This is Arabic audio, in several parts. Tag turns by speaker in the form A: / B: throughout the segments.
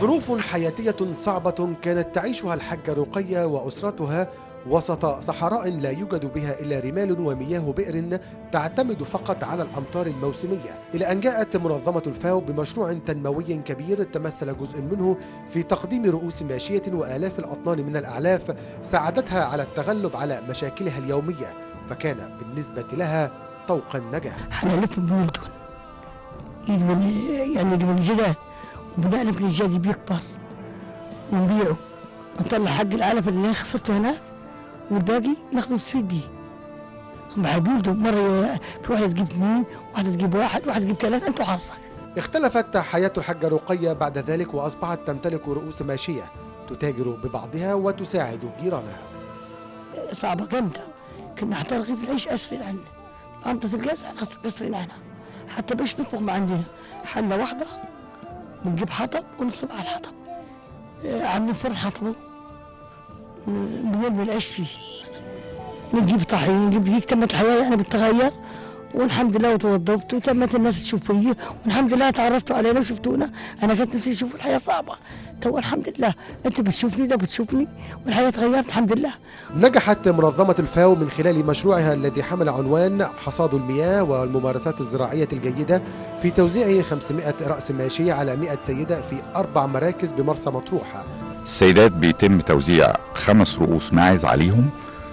A: ظروف حياتية صعبة كانت تعيشها الحاجة رقية وأسرتها وسط صحراء لا يوجد بها إلا رمال ومياه بئر تعتمد فقط على الأمطار الموسمية، إلى أن جاءت منظمة الفاو بمشروع تنموي كبير تمثل جزء منه في تقديم رؤوس ماشية وآلاف الأطنان من الأعلاف ساعدتها على التغلب على مشاكلها اليومية، فكان بالنسبة لها طوق النجاح.
B: حنلف بمدن يعني من الجداد وبنعرف ان الجدي بيكبر ونبيعه نطلع حق العلف اللي خسرته هناك والباقي ناخذه السويدي. هم حيبولدوا مره في واحده تجيب 2 واحده تجيب 1 واحده تجيب 3 انت وحظك.
A: اختلفت حياة الحاجة رقية بعد ذلك وأصبحت تمتلك رؤوس ماشية تتاجر ببعضها وتساعد جيرانها.
B: صعبة جامدة، كنا حتى رغيف العيش أسرين عنا، أنت الجاز أسرين عنا، حتى باش نطبخ ما عندنا حلة واحدة بنجيب حطب ونصب على الحطب، عاملين فرن حطبه بنرمي العيش فيه، نجيب طحين نجيب دقيق. تمت الحياة يعني بتتغير والحمد لله وتوظفت وتمت الناس تشوف فيي والحمد لله تعرفتوا علينا وشفتونا. أنا كنت نفسي أشوف الحياة صعبة، تو الحمد لله أنت بتشوفني ده بتشوفني والحياة تغيرت الحمد لله.
A: نجحت منظمة الفاو من خلال مشروعها الذي حمل عنوان حصاد المياه والممارسات الزراعية الجيدة في توزيع 500 رأس ماشية على 100 سيدة في 4 مراكز بمرسى مطروح.
C: السيدات بيتم توزيع 5 رؤوس ماعز عليهم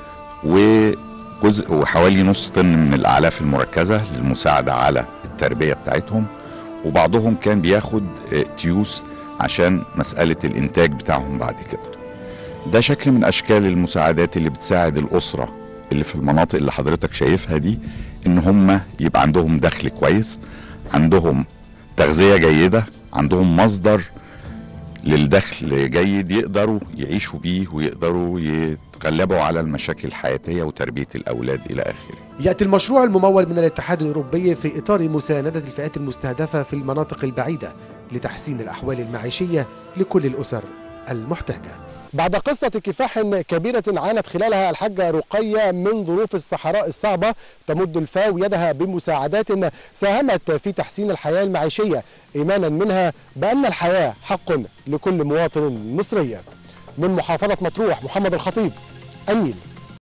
C: وجزء وحوالي نص طن من الأعلاف المركزة للمساعدة على التربية بتاعتهم، وبعضهم كان بياخد تيوس عشان مسألة الإنتاج بتاعهم بعد كده. ده شكل من أشكال المساعدات اللي بتساعد الأسرة اللي في المناطق اللي حضرتك شايفها دي إن هم يبقى عندهم دخل كويس، عندهم تغذية جيدة، عندهم مصدر للدخل جيد يقدروا يعيشوا بيه ويقدروا يتغلبوا على المشاكل الحياتية وتربية الأولاد إلى آخره.
A: يأتي المشروع الممول من الاتحاد الأوروبي في إطار مساندة الفئات المستهدفة في المناطق البعيدة لتحسين الأحوال المعيشية لكل الأسر المحتاجة. بعد قصة كفاح كبيرة عانت خلالها الحاجة رقية من ظروف الصحراء الصعبة، تمد الفاو يدها بمساعدات ساهمت في تحسين الحياة المعيشية إيمانا منها بأن الحياة حق لكل مواطن مصري. من محافظة مطروح محمد الخطيب، النيل.